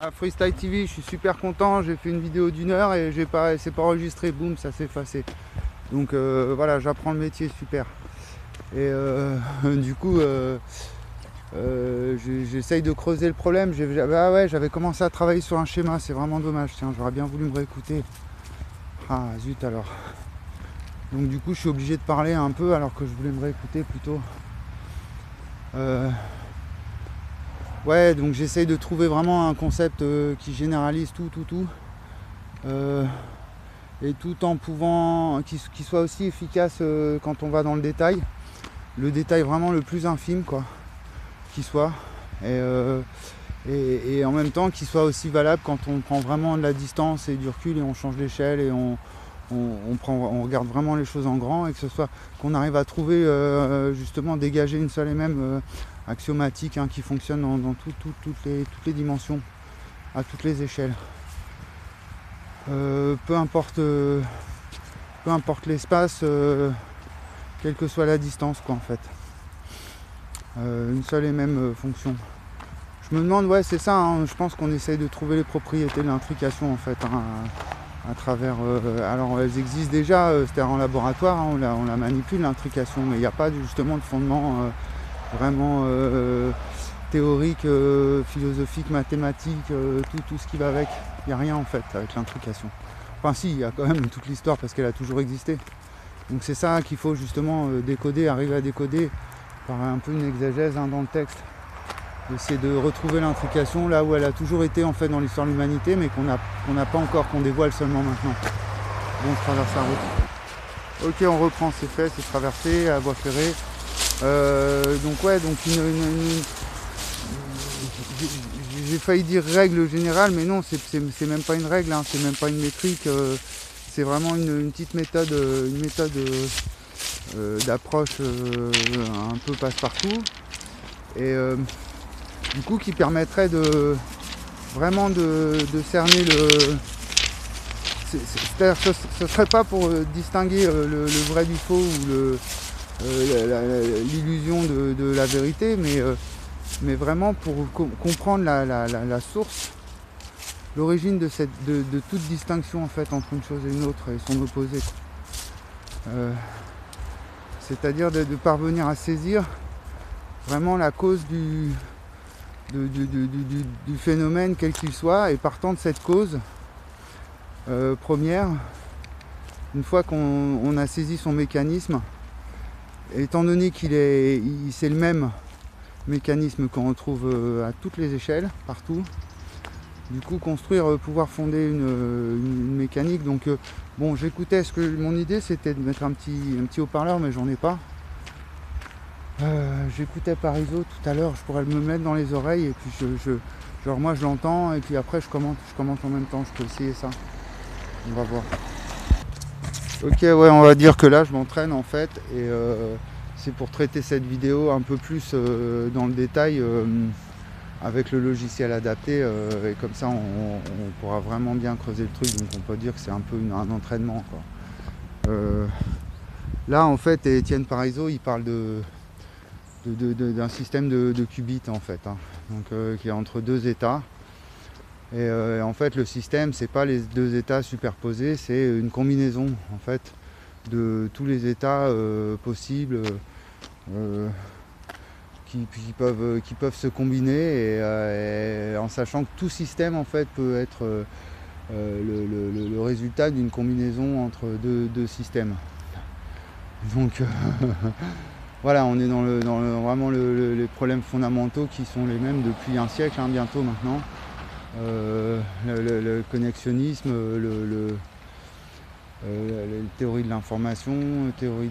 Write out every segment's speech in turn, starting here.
À Freestyle TV, je suis super content, j'ai fait une vidéo d'1 heure et c'est pas enregistré, boum, ça s'est effacé. Donc voilà, j'apprends le métier, super. Et du coup, j'essaye de creuser le problème. Ah ouais, j'avais commencé à travailler sur un schéma, c'est vraiment dommage, tiens, j'aurais bien voulu me réécouter. Ah zut alors. Donc du coup, je suis obligé de parler un peu alors que je voulais me réécouter plutôt. Ouais, donc j'essaye de trouver vraiment un concept qui généralise tout. Et tout en pouvant, qui soit aussi efficace quand on va dans le détail. Le détail vraiment le plus infime, quoi, qui soit. Et en même temps, qui soit aussi valable quand on prend vraiment de la distance et du recul et on change d'échelle et on regarde vraiment les choses en grand et que ce soit qu'on arrive à trouver justement dégager une seule et même axiomatique qui fonctionne dans toutes les dimensions, à toutes les échelles. Peu importe l'espace, quelle que soit la distance, quoi, en fait. Une seule et même fonction. Je me demande, ouais, c'est ça, je pense qu'on essaye de trouver les propriétés de l'intrication, en fait, à travers... alors, elles existent déjà, c'est-à-dire en laboratoire, on la manipule, l'intrication, mais il n'y a pas justement de fondement vraiment théorique, philosophique, mathématique, tout ce qui va avec. Il n'y a rien, en fait, avec l'intrication. Enfin si, il y a quand même toute l'histoire parce qu'elle a toujours existé. Donc c'est ça qu'il faut justement décoder, arriver à décoder par un peu une exégèse dans le texte. Essayer de retrouver l'intrication là où elle a toujours été en fait dans l'histoire de l'humanité, mais qu'on n'a pas encore, qu'on dévoile seulement maintenant. Bon, on traverse la route. Ok, on reprend, c'est fait, c'est traversé, à voie ferrée. Donc ouais, donc j'ai failli dire règle générale, mais non, c'est même pas une règle, c'est même pas une métrique, c'est vraiment une petite méthode, d'approche un peu passe-partout, et du coup qui permettrait de vraiment de cerner le... C'est-à-dire que ce serait pas pour distinguer le vrai du faux ou l'illusion de la vérité, mais vraiment pour comprendre la source, l'origine de toute distinction en fait entre une chose et une autre et son opposé. C'est-à-dire de parvenir à saisir vraiment la cause du phénomène quel qu'il soit, et partant de cette cause première, une fois qu'on a saisi son mécanisme, étant donné c'est le même mécanisme qu'on retrouve à toutes les échelles, partout, du coup construire, pouvoir fonder une mécanique. Donc bon, j'écoutais, mon idée c'était de mettre un petit haut-parleur, mais j'en ai pas. J'écoutais Parizeau tout à l'heure, je pourrais me mettre dans les oreilles et puis genre moi je l'entends et puis après je commente en même temps, je peux essayer ça. On va voir. Ok, ouais, on va dire que là je m'entraîne en fait, et c'est pour traiter cette vidéo un peu plus dans le détail avec le logiciel adapté, et comme ça on pourra vraiment bien creuser le truc, donc on peut dire que c'est un peu un entraînement, quoi. Là en fait Étienne Parizeau il parle d'un système de qubits en fait, donc qui est entre deux états. Et en fait le système c'est pas les deux états superposés, c'est une combinaison en fait de tous les états possibles qui peuvent se combiner, et en sachant que tout système en fait peut être le résultat d'une combinaison entre deux systèmes. Donc voilà, on est dans vraiment les problèmes fondamentaux qui sont les mêmes depuis un siècle, bientôt maintenant. Le connexionnisme, la théorie de l'information, théorie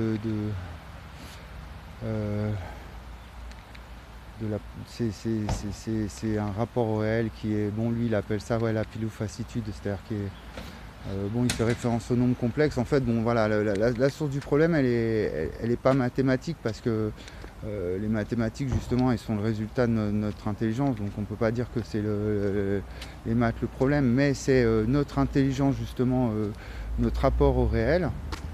c'est un rapport au réel qui est, bon, lui il appelle ça, ouais, la pilofacitude, c'est-à-dire qu'il bon, il fait référence au nombre complexe. En fait, bon, voilà, la source du problème, elle est pas mathématique, parce que les mathématiques, justement, elles sont le résultat de notre intelligence. Donc, on peut pas dire que c'est les maths le problème, mais c'est notre intelligence, justement, notre rapport au réel,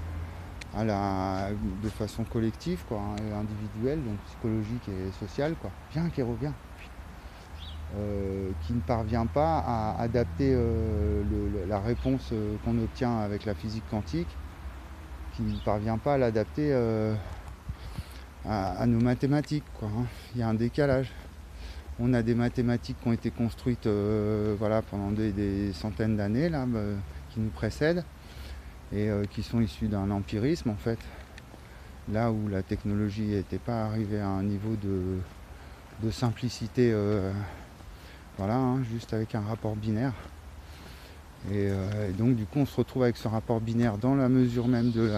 de façon collective, quoi, individuelle, donc psychologique et sociale, quoi. Viens, Kéro, viens. qui ne parvient pas à adapter la réponse qu'on obtient avec la physique quantique, qui ne parvient pas à l'adapter à nos mathématiques, quoi, hein. Il y a un décalage. On a des mathématiques qui ont été construites voilà, pendant des centaines d'années là, qui nous précèdent et qui sont issues d'un empirisme en fait, là où la technologie n'était pas arrivée à un niveau de simplicité, voilà, hein, juste avec un rapport binaire. Et donc du coup on se retrouve avec ce rapport binaire dans la mesure même de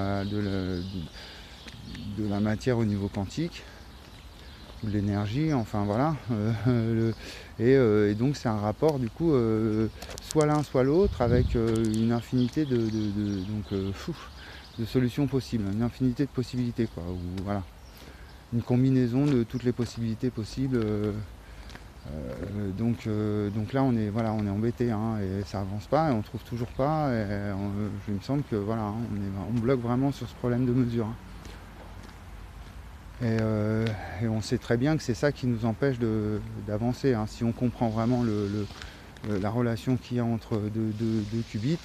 la matière au niveau quantique, ou de l'énergie, enfin voilà. Et donc c'est un rapport du coup soit l'un soit l'autre avec une infinité de solutions possibles, une infinité de possibilités, quoi, ou voilà, une combinaison de toutes les possibilités possibles. Donc là on est embêté, hein, et ça avance pas et on trouve toujours pas, et il me semble que voilà, hein, on bloque vraiment sur ce problème de mesure, hein. Et on sait très bien que c'est ça qui nous empêche d'avancer, hein. Si on comprend vraiment la relation qu'il y a entre deux qubits,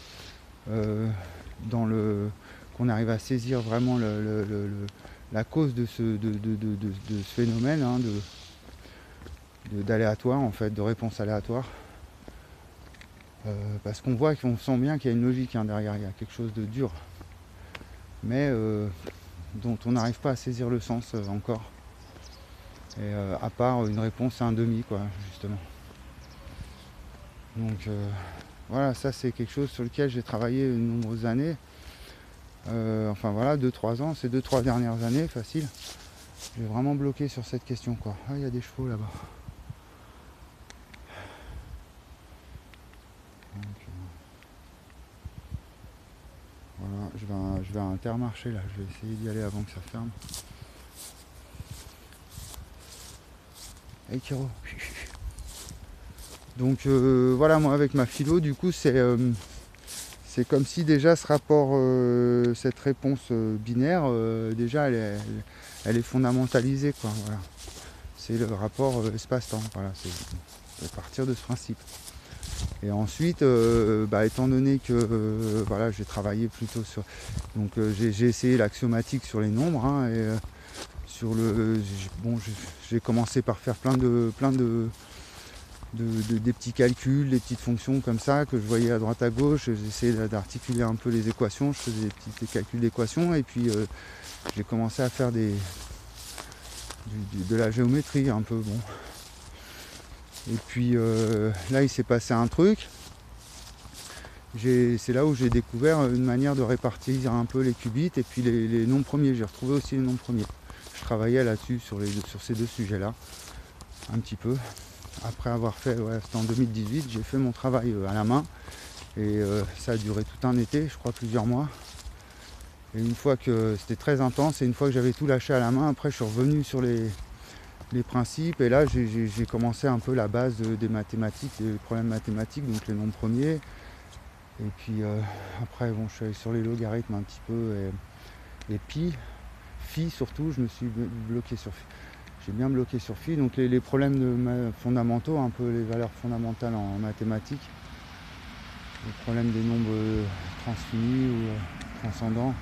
qu'on arrive à saisir vraiment la cause de ce phénomène, hein, d'aléatoire, en fait, de réponse aléatoire, parce qu'on voit, qu'on sent bien qu'il y a une logique, hein, derrière, il y a quelque chose de dur, mais dont on n'arrive pas à saisir le sens encore, et à part une réponse à un demi, quoi, justement. Donc voilà, ça c'est quelque chose sur lequel j'ai travaillé de nombreuses années, enfin voilà, 2-3 ans, ces 2-3 dernières années, facile. J'ai vraiment bloqué sur cette question, quoi. Ah, il y a des chevaux là-bas. Voilà, je vais à Intermarché là, je vais essayer d'y aller avant que ça ferme. Hey Kiro. Donc voilà, moi avec ma philo, du coup c'est comme si déjà ce rapport, cette réponse binaire, déjà elle est fondamentalisée, quoi, voilà. C'est le rapport espace-temps, voilà, c'est à partir de ce principe. Et ensuite, étant donné que voilà, j'ai travaillé plutôt sur, donc j'ai essayé l'axiomatique sur les nombres, hein, et sur j'ai commencé par faire plein de des petits calculs, des petites fonctions comme ça que je voyais à droite à gauche. J'essayais d'articuler un peu les équations, je faisais des petits calculs d'équations, et puis j'ai commencé à faire de la géométrie un peu, bon. Et puis là il s'est passé un truc, c'est là où j'ai découvert une manière de répartir un peu les qubits et puis les nombres premiers. J'ai retrouvé aussi les nombres premiers. Je travaillais là-dessus sur ces deux sujets là un petit peu. Après avoir fait, ouais, c'était en 2018, j'ai fait mon travail à la main, et ça a duré tout un été, je crois plusieurs mois. Et une fois que c'était très intense, et une fois que j'avais tout lâché à la main, après je suis revenu sur les principes, et là j'ai commencé un peu la base des mathématiques, des problèmes mathématiques, donc les nombres premiers. Et puis après bon, je suis allé sur les logarithmes un petit peu, et pi surtout, je me suis bloqué sur phi. J'ai bien bloqué sur phi, donc les problèmes fondamentaux, un peu les valeurs fondamentales en mathématiques, les problèmes des nombres transfinis ou transcendants.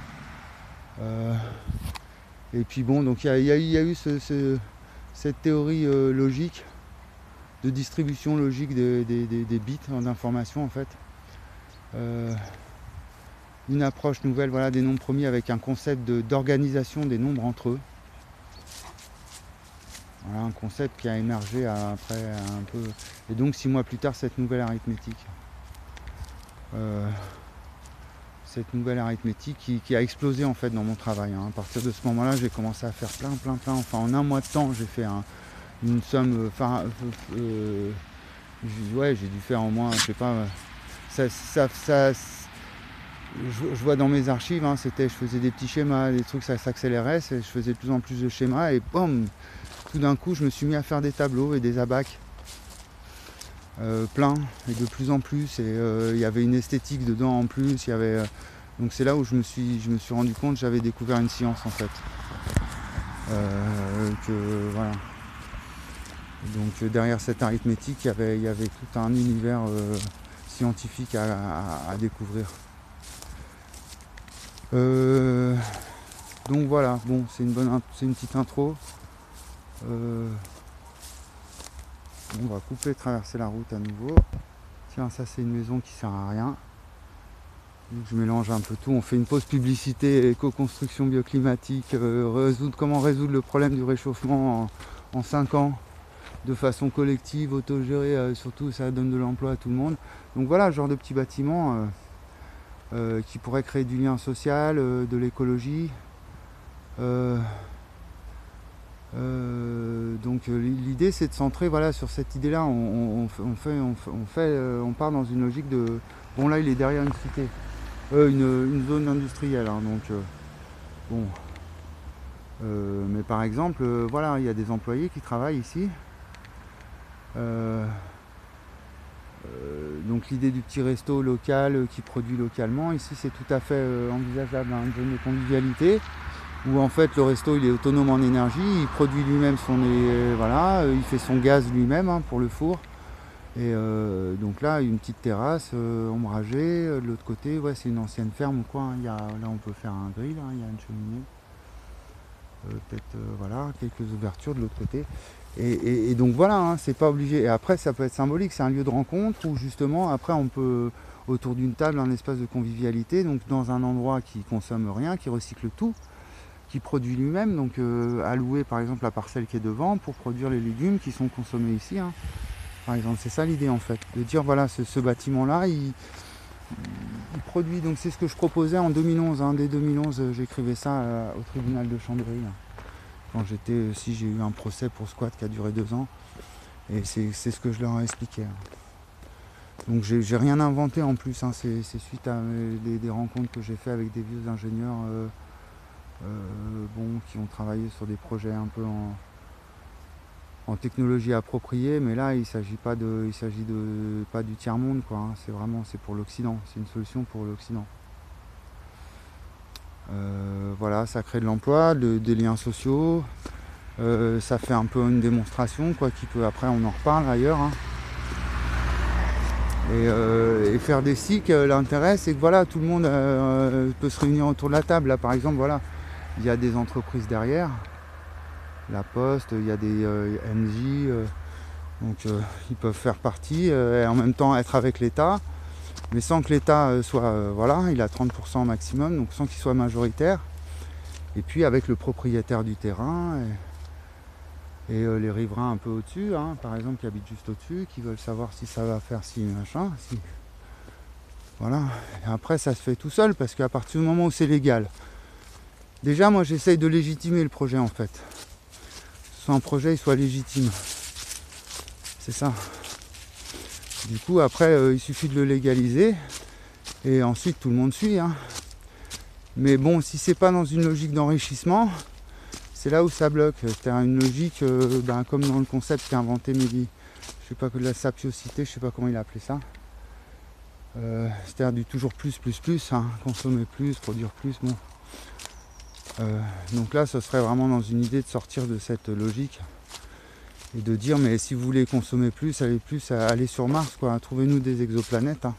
Et puis bon, donc il y a eu cette théorie logique, de distribution logique des bits d'information, en fait. Une approche nouvelle, voilà, des nombres premiers, avec un concept d'organisation des nombres entre eux. Voilà, un concept qui a émergé après un peu, et donc 6 mois plus tard, cette nouvelle arithmétique. Cette nouvelle arithmétique qui a explosé en fait dans mon travail, hein. À partir de ce moment-là, j'ai commencé à faire plein, enfin en un mois de temps, j'ai fait une somme, ouais, j'ai dû faire au moins, je sais pas, je vois dans mes archives, hein, je faisais des petits schémas, des trucs, ça s'accélérait, je faisais de plus en plus de schémas, et boum, tout d'un coup je me suis mis à faire des tableaux et des abacs, plein, et de plus en plus, et il y avait une esthétique dedans en plus, donc c'est là où je me suis rendu compte que j'avais découvert une science, en fait, que voilà. Donc derrière cette arithmétique, il y avait tout un univers scientifique à découvrir. Donc voilà, bon, c'est une petite intro. On va couper, traverser la route à nouveau. Tiens, ça c'est une maison qui sert à rien. Donc, je mélange un peu tout. On fait une pause publicité, éco-construction bioclimatique, comment résoudre le problème du réchauffement en 5 ans de façon collective, autogérée, surtout ça donne de l'emploi à tout le monde. Donc voilà, genre de petits bâtiments qui pourraient créer du lien social, de l'écologie. Donc l'idée c'est de centrer voilà, sur cette idée-là. On part dans une logique de... Bon là il est derrière une cité, une zone industrielle, hein, donc bon. Mais par exemple, voilà, il y a des employés qui travaillent ici. Donc l'idée du petit resto local qui produit localement, ici c'est tout à fait envisageable, hein, une zone de convivialité où en fait le resto il est autonome en énergie, il produit lui-même il fait son gaz lui-même, hein, pour le four. Et donc là une petite terrasse ombragée, de l'autre côté ouais, c'est une ancienne ferme ou quoi, hein. Là on peut faire un grill, hein, il y a une cheminée. Peut-être voilà, quelques ouvertures de l'autre côté. Et donc voilà, hein, c'est pas obligé. Et après ça peut être symbolique, c'est un lieu de rencontre où justement après on peut, autour d'une table, un espace de convivialité, donc dans un endroit qui consomme rien, qui recycle tout, qui produit lui-même, donc allouer par exemple la parcelle qui est devant pour produire les légumes qui sont consommés ici, hein. Par exemple, c'est ça l'idée en fait, de dire voilà, ce bâtiment-là, il produit, donc c'est ce que je proposais en 2011, hein. Dès 2011 j'écrivais ça au tribunal de Chambéry, hein. Quand j'ai eu un procès pour squat qui a duré 2 ans, et c'est ce que je leur ai expliqué, hein. Donc j'ai rien inventé en plus, hein. C'est suite à des rencontres que j'ai fait avec des vieux ingénieurs qui ont travaillé sur des projets un peu en technologie appropriée, mais là il s'agit pas du tiers-monde, quoi, hein. C'est pour l'Occident, c'est une solution pour l'Occident. Voilà, ça crée de l'emploi, des liens sociaux, ça fait un peu une démonstration, quoi, qui peut, après on en reparle ailleurs, hein. Et faire des SIC, l'intérêt c'est que voilà, tout le monde peut se réunir autour de la table. Là par exemple, voilà, il y a des entreprises derrière, la Poste, il y a des NJ, donc ils peuvent faire partie et en même temps être avec l'État, mais sans que l'État soit, voilà, il a 30% maximum, donc sans qu'il soit majoritaire, et puis avec le propriétaire du terrain et les riverains un peu au-dessus, hein, par exemple qui habitent juste au-dessus, qui veulent savoir si ça va faire machin, voilà. Et après ça se fait tout seul, parce qu'à partir du moment où c'est légal, déjà moi j'essaye de légitimer le projet en fait, que un projet il soit légitime, c'est ça. Du coup après il suffit de le légaliser et ensuite tout le monde suit, hein. Mais bon, si c'est pas dans une logique d'enrichissement, c'est là où ça bloque. C'est-à-dire une logique comme dans le concept qu'a inventé Mehdi, je sais pas, que de la sapiocité, je sais pas comment il a appelé ça, c'est-à-dire du toujours plus, hein, consommer plus, produire plus, bon. Donc là ce serait vraiment dans une idée de sortir de cette logique et de dire mais si vous voulez consommer plus, allez sur Mars, quoi, trouvez-nous des exoplanètes, hein.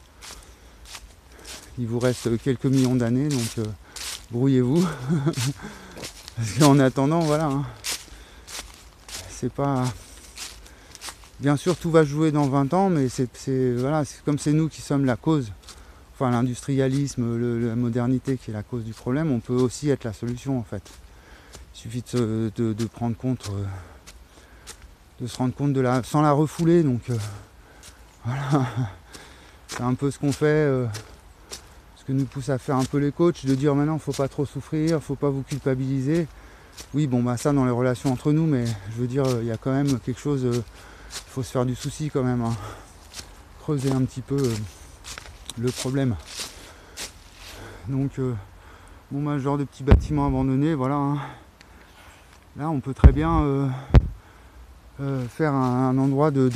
Il vous reste quelques millions d'années, donc brouillez-vous. Parce qu'en attendant, voilà, hein, c'est pas... Bien sûr tout va jouer dans 20 ans, mais voilà, c'est comme c'est nous qui sommes la cause, enfin l'industrialisme, la modernité qui est la cause du problème, on peut aussi être la solution en fait. Il suffit de prendre compte, de se rendre compte sans la refouler, donc voilà, c'est un peu ce qu'on fait, ce que nous pousse à faire un peu les coachs, de dire maintenant faut pas trop souffrir, faut pas vous culpabiliser. Oui bon bah ça dans les relations entre nous, mais je veux dire il y a quand même quelque chose, il faut se faire du souci quand même, hein. Creuser un petit peu le problème. Donc bon bah genre de petits bâtiments abandonnés, voilà, hein. Là on peut très bien faire un endroit des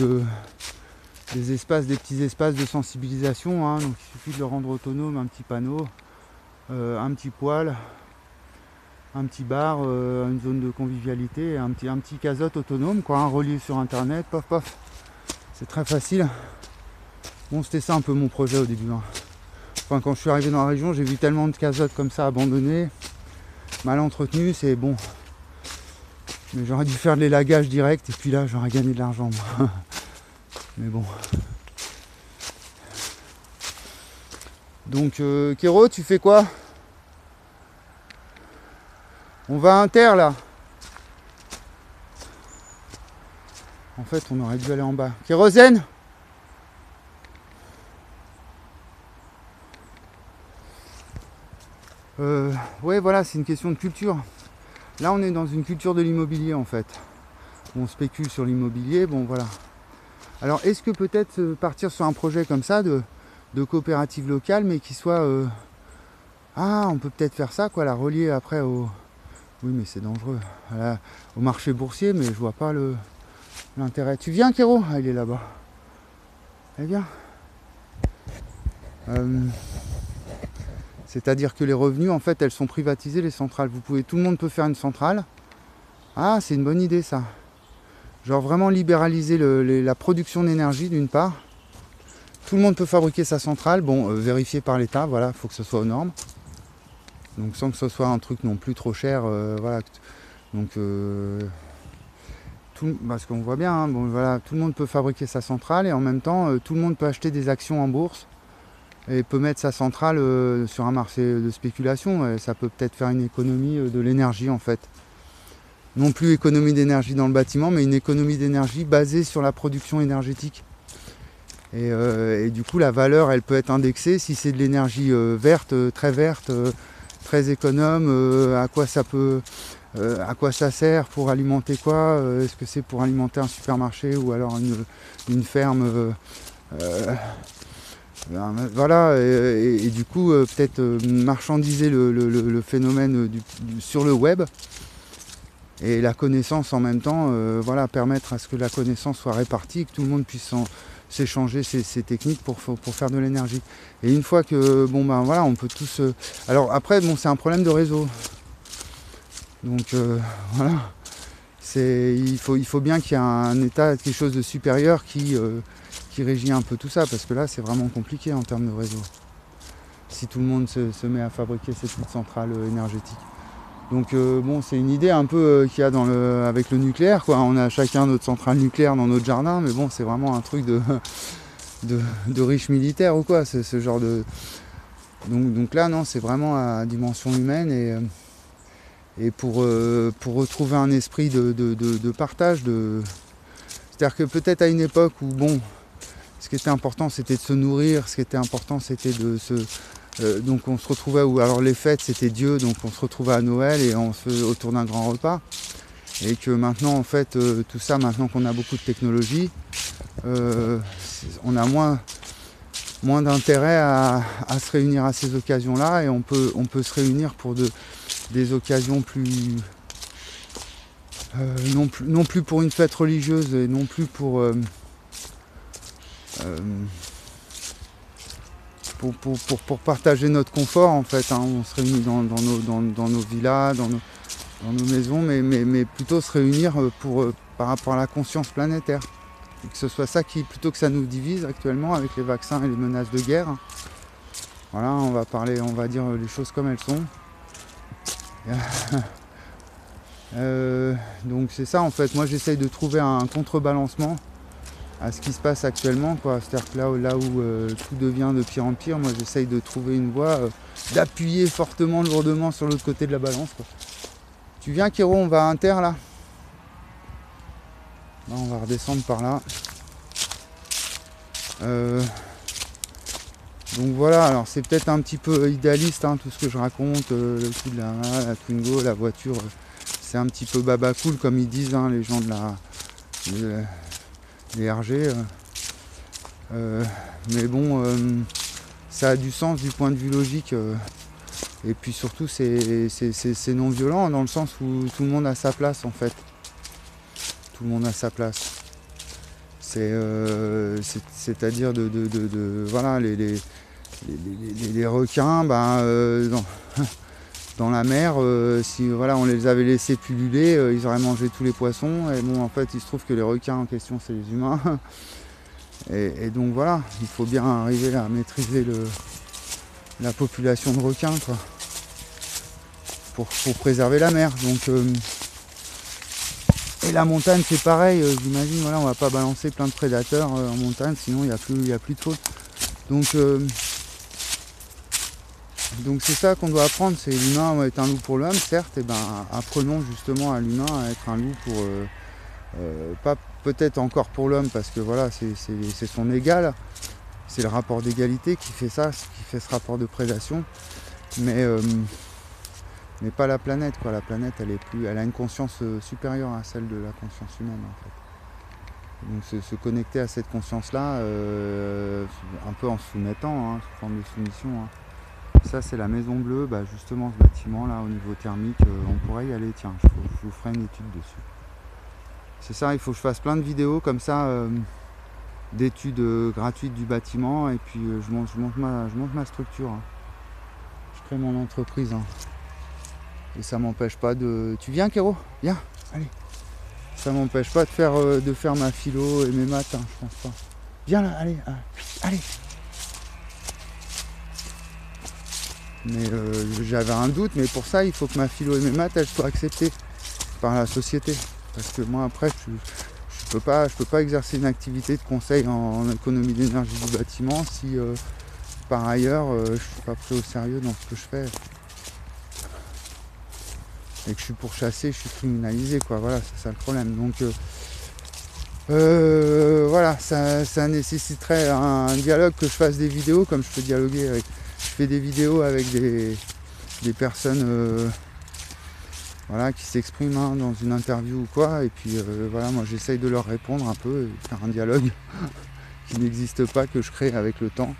petits espaces de sensibilisation, hein. Donc il suffit de le rendre autonome, un petit panneau, un petit poêle, un petit bar, une zone de convivialité, un petit casotte autonome, quoi, relié sur internet, pof pof. C'est très facile. Bon, c'était ça un peu mon projet au début. Hein. Enfin, quand je suis arrivé dans la région, j'ai vu tellement de casottes comme ça abandonnées, mal entretenues, c'est bon. Mais j'aurais dû faire de l'élagage direct et puis là j'aurais gagné de l'argent. Mais bon. Donc Kéro, tu fais quoi? On va à Inter là. En fait on aurait dû aller en bas. Kérosène? Ouais voilà, c'est une question de culture. Là on est dans une culture de l'immobilier en fait. On spécule sur l'immobilier, bon voilà. Alors est-ce que peut-être partir sur un projet comme ça de coopérative locale mais qui soit... Ah, on peut peut-être faire ça, quoi, la relier après au... Oui mais c'est dangereux. Au marché boursier, mais je vois pas l'intérêt. Tu viens Kéro? Ah il est là-bas. Eh bien. C'est-à-dire que les revenus, en fait, elles sont privatisées, les centrales. Tout le monde peut faire une centrale. Ah, c'est une bonne idée ça. Genre vraiment libéraliser la production d'énergie d'une part. Tout le monde peut fabriquer sa centrale, bon, vérifié par l'État, voilà, il faut que ce soit aux normes. Donc sans que ce soit un truc non plus trop cher, voilà. Donc parce qu'on voit bien, hein, bon, voilà, tout le monde peut fabriquer sa centrale et en même temps, tout le monde peut acheter des actions en bourse et peut mettre sa centrale sur un marché de spéculation. Et ça peut peut-être faire une économie de l'énergie en fait. Non plus économie d'énergie dans le bâtiment, mais une économie d'énergie basée sur la production énergétique. Et du coup, la valeur, elle peut être indexée si c'est de l'énergie verte, très économe. À quoi ça sert, pour alimenter quoi? Est-ce que c'est pour alimenter un supermarché ou alors une ferme? Voilà. Et du coup, peut-être marchandiser le phénomène sur le web. Et la connaissance en même temps, voilà, permettre à ce que la connaissance soit répartie, que tout le monde puisse s'échanger ces techniques pour faire de l'énergie. Et une fois que, bon ben voilà, on peut tous... Alors après, bon, c'est un problème de réseau. Donc voilà, il faut bien qu'il y ait un état, quelque chose de supérieur qui régit un peu tout ça, parce que là, c'est vraiment compliqué en termes de réseau. Si tout le monde se met à fabriquer ces petites centrales énergétiques. Donc bon, c'est une idée un peu qu'il y a avec le nucléaire, quoi. On a chacun notre centrale nucléaire dans notre jardin, mais bon, c'est vraiment un truc de riche militaire ou quoi, c'est ce genre de... Donc là, non, c'est vraiment à dimension humaine et pour retrouver un esprit de partage, c'est-à-dire que peut-être à une époque où, bon, ce qui était important, c'était de se nourrir, ce qui était important, c'était de se... donc on se retrouvait où alors les fêtes c'était Dieu, donc on se retrouvait à Noël et on se faisait autour d'un grand repas. Et que maintenant en fait tout ça, maintenant qu'on a beaucoup de technologie, on a moins d'intérêt à se réunir à ces occasions-là et on peut se réunir pour des occasions plus non plus pour une fête religieuse et non plus pour partager notre confort en fait, hein. On se réunit dans nos villas, dans nos maisons, mais plutôt se réunir par rapport à la conscience planétaire. Et que ce soit ça qui, plutôt que ça nous divise actuellement avec les vaccins et les menaces de guerre. Voilà, on va dire les choses comme elles sont. Donc c'est ça en fait, moi j'essaye de trouver un contrebalancement à ce qui se passe actuellement, quoi. C'est-à-dire que là où tout devient de pire en pire, moi j'essaye de trouver une voie, d'appuyer fortement, lourdement sur l'autre côté de la balance, quoi. Tu viens Kéro, on va à Inter là. Là on va redescendre par là. Donc voilà, alors c'est peut-être un petit peu idéaliste, hein, tout ce que je raconte, le coup de la Twingo, la voiture, c'est un petit peu baba cool comme ils disent, hein, les gens les RG. Mais bon, ça a du sens du point de vue logique. Et puis surtout, c'est non violent dans le sens où tout le monde a sa place en fait. Tout le monde a sa place. C'est-à-dire voilà, les requins, dans la mer, si voilà, on les avait laissés pulluler, ils auraient mangé tous les poissons. Et bon, en fait, il se trouve que les requins en question, c'est les humains. Et donc voilà, il faut bien arriver à maîtriser la population de requins, quoi, pour préserver la mer. Donc, et la montagne, c'est pareil. J'imagine, voilà, on va pas balancer plein de prédateurs en montagne, sinon il n'y a plus de faune. Donc c'est ça qu'on doit apprendre, c'est l'humain est un loup pour l'homme, certes, et ben apprenons justement à l'humain à être un loup pour pas peut-être encore pour l'homme, parce que voilà, c'est son égal, c'est le rapport d'égalité qui fait ça, qui fait ce rapport de prédation, mais pas la planète, quoi. La planète, elle a une conscience supérieure à celle de la conscience humaine, en fait. Donc se connecter à cette conscience-là, un peu en se soumettant, sous forme de soumission. Ça, c'est la Maison Bleue, justement ce bâtiment là au niveau thermique, on pourrait y aller, tiens, je vous ferai une étude dessus. C'est ça, il faut que je fasse plein de vidéos comme ça, d'études gratuites du bâtiment, et puis je monte ma structure. Je crée mon entreprise. Et ça m'empêche pas de... Tu viens, Kéro? Viens, allez. Ça m'empêche pas de faire ma philo et mes maths, je pense pas. Viens là, allez, allez. Mais j'avais un doute, mais pour ça, il faut que ma philo et mes maths, elles soient acceptées par la société. Parce que moi, après, je peux pas exercer une activité de conseil en économie d'énergie du bâtiment si, par ailleurs, je suis pas pris au sérieux dans ce que je fais. Et que je suis pourchassé, je suis criminalisé, quoi. Voilà, c'est ça le problème. Donc, voilà, ça nécessiterait un dialogue, que je fasse des vidéos, comme je peux dialoguer avec... Je fais des vidéos avec des personnes voilà, qui s'expriment dans une interview ou quoi, et puis voilà, moi j'essaye de leur répondre un peu, et faire un dialogue qui n'existe pas, que je crée avec le temps.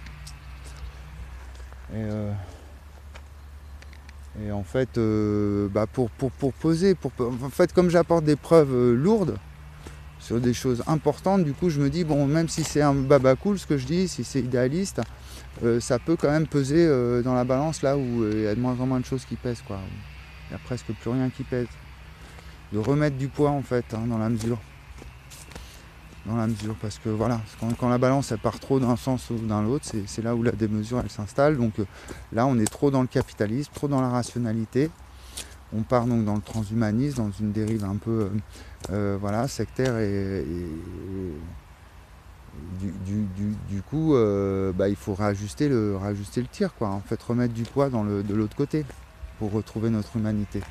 Et en fait, pour poser, en fait, comme j'apporte des preuves lourdes sur des choses importantes, du coup je me dis, bon, même si c'est un baba cool ce que je dis, si c'est idéaliste, ça peut quand même peser dans la balance là où il y a de moins en moins de choses qui pèsent, quoi. Il n'y a presque plus rien qui pèse. De remettre du poids, en fait, dans la mesure. Parce que voilà, quand la balance elle part trop d'un sens ou d'un l'autre, c'est là où la démesure elle s'installe. Donc là on est trop dans le capitalisme, trop dans la rationalité. On part donc dans le transhumanisme, dans une dérive un peu voilà, sectaire, et du coup il faut réajuster le tir, quoi. En fait, remettre du poids de l'autre côté pour retrouver notre humanité.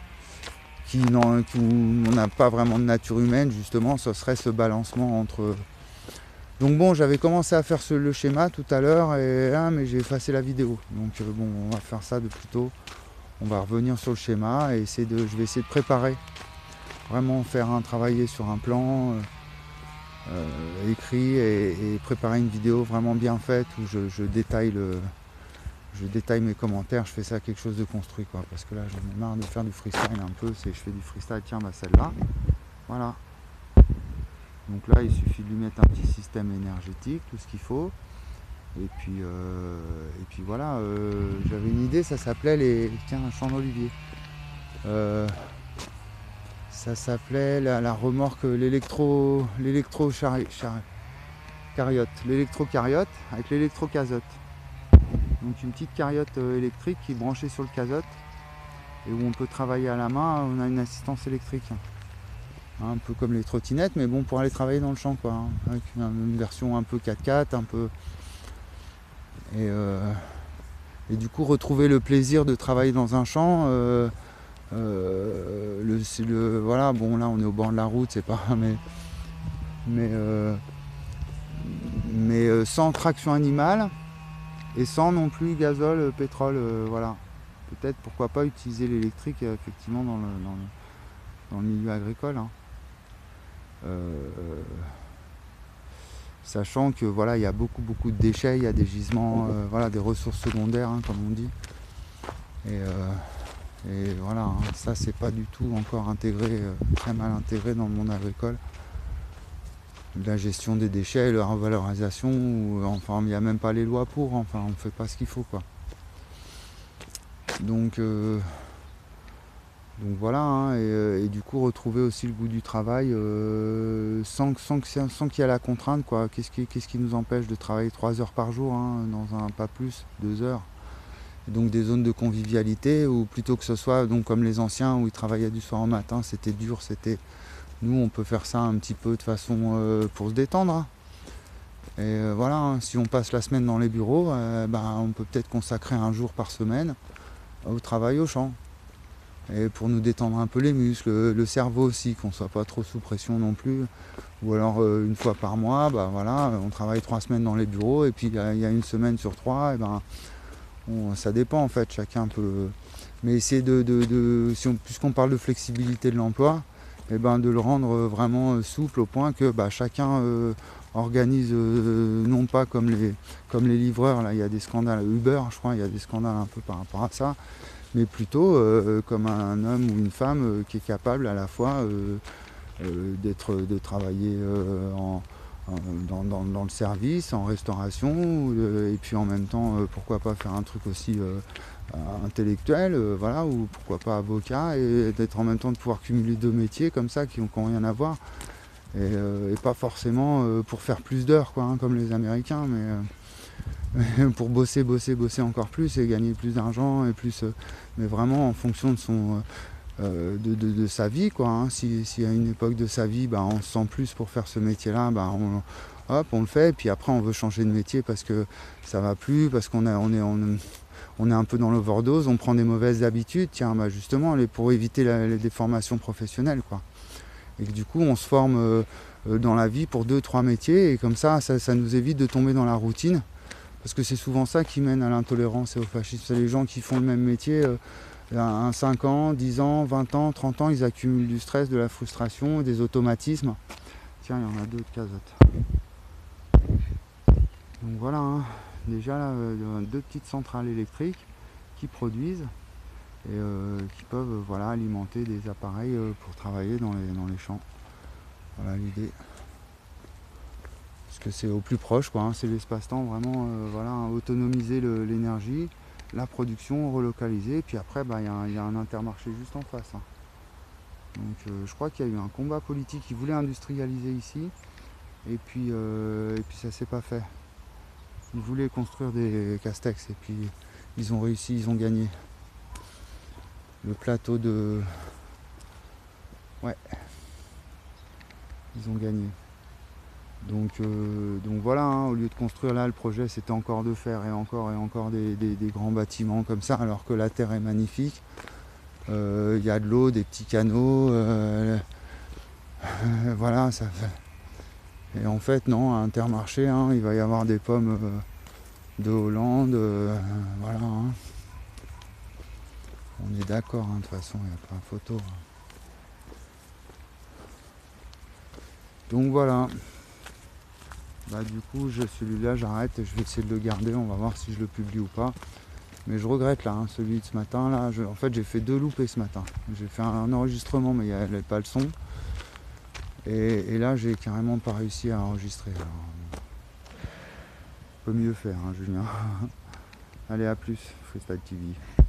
On n'a pas vraiment de nature humaine, justement, ce serait ce balancement entre... Donc bon, j'avais commencé à faire le schéma tout à l'heure, mais j'ai effacé la vidéo. Donc bon, on va faire ça de plus tôt. On va revenir sur le schéma et je vais essayer de préparer, vraiment travailler sur un plan écrit, et préparer une vidéo vraiment bien faite où je détaille mes commentaires, je fais ça quelque chose de construit, quoi, parce que là j'en ai marre de faire du freestyle un peu, je fais du freestyle, tiens, celle-là, voilà. Donc là il suffit de lui mettre un petit système énergétique, tout ce qu'il faut, et puis voilà, j'avais une idée, ça s'appelait un champ d'olivier. Ça s'appelait la remorque, l'électro-cariote avec l'électro-cazotte. Donc une petite cariote électrique qui est branchée sur le cazotte, et où on peut travailler à la main, on a une assistance électrique. Un peu comme les trottinettes, mais bon, pour aller travailler dans le champ, quoi, avec une version un peu 4x4, un peu... Et du coup retrouver le plaisir de travailler dans un champ, voilà, bon là on est au bord de la route, c'est pas... mais sans traction animale, et sans non plus gazole, pétrole, voilà. Peut-être, pourquoi pas, utiliser l'électrique effectivement dans le milieu agricole. Sachant que voilà, il y a beaucoup de déchets, il y a des gisements, voilà, des ressources secondaires, comme on dit. Et voilà, ça c'est pas du tout encore intégré, très mal intégré dans le monde agricole. La gestion des déchets, leur revalorisation, enfin il n'y a même pas les lois pour, enfin on ne fait pas ce qu'il faut, quoi. Donc Donc voilà, hein, et du coup retrouver aussi le goût du travail sans qu'il y ait la contrainte, quoi. Qu'est-ce qui nous empêche de travailler 3 heures par jour, hein, dans un pas plus, 2 heures. Et donc des zones de convivialité, ou plutôt que ce soit donc comme les anciens où ils travaillaient du soir au matin, c'était dur, nous on peut faire ça un petit peu de façon pour se détendre, hein. Et voilà, hein, si on passe la semaine dans les bureaux, on peut peut-être consacrer un jour par semaine au travail au champ. Et pour nous détendre un peu les muscles, le cerveau aussi, qu'on ne soit pas trop sous pression non plus. Ou alors une fois par mois, voilà, on travaille 3 semaines dans les bureaux, et puis il y a une semaine sur 3, ça dépend en fait, chacun peut. Mais essayer puisqu'on parle de flexibilité de l'emploi, de le rendre vraiment souple au point que chacun organise, non pas comme les livreurs, là il y a des scandales, Uber je crois, il y a des scandales un peu par rapport à ça, mais plutôt comme un homme ou une femme qui est capable à la fois de travailler dans le service, en restauration, et puis en même temps, pourquoi pas faire un truc aussi intellectuel, voilà, ou pourquoi pas avocat, et d'être en même temps de pouvoir cumuler 2 métiers comme ça qui n'ont rien à voir, et pas forcément pour faire plus d'heures, quoi, hein, comme les Américains, mais pour bosser encore plus et gagner plus d'argent et plus, mais vraiment en fonction de son de sa vie, quoi, hein. Si à une époque de sa vie on se sent plus pour faire ce métier là, on le fait, et puis après on veut changer de métier parce que ça va plus, parce qu'on est un peu dans l'overdose, on prend des mauvaises habitudes, tiens, justement pour éviter les déformations professionnelles, quoi. Et que du coup on se forme dans la vie pour 2-3 métiers, et comme ça nous évite de tomber dans la routine, parce que c'est souvent ça qui mène à l'intolérance et au fascisme. C'est les gens qui font le même métier 5 ans, 10 ans, 20 ans, 30 ans, ils accumulent du stress, de la frustration, des automatismes. Tiens, il y en a 2 de casottes. Donc voilà, hein. Déjà là, 2 petites centrales électriques qui produisent et qui peuvent alimenter des appareils pour travailler dans les champs. Voilà l'idée. Parce que c'est au plus proche, quoi, hein, c'est l'espace-temps vraiment, autonomiser l'énergie, la production, relocaliser, et puis après il y a un intermarché juste en face, hein. Donc je crois qu'il y a eu un combat politique, ils voulaient industrialiser ici, et puis ça s'est pas fait. Ils voulaient construire des castex, et puis ils ont réussi, ils ont gagné. Le plateau de... Ouais. Ils ont gagné. Donc voilà, hein, au lieu de construire là, le projet c'était encore de faire et encore des grands bâtiments comme ça, alors que la terre est magnifique. Il y a de l'eau, des petits canaux, voilà, ça fait. Et en fait non, à Intermarché, hein, il va y avoir des pommes de Hollande, voilà, hein. On est d'accord, hein, de toute façon, il n'y a pas photo. Donc voilà. Du coup, celui-là, j'arrête et je vais essayer de le garder. On va voir si je le publie ou pas. Mais je regrette là, hein, celui de ce matin. Là, en fait, j'ai fait 2 loupés ce matin. J'ai fait un enregistrement, mais il n'y avait pas le son. Et là, j'ai carrément pas réussi à enregistrer. Alors, on peut mieux faire, hein, Julien. Allez, à plus, Freestyle TV.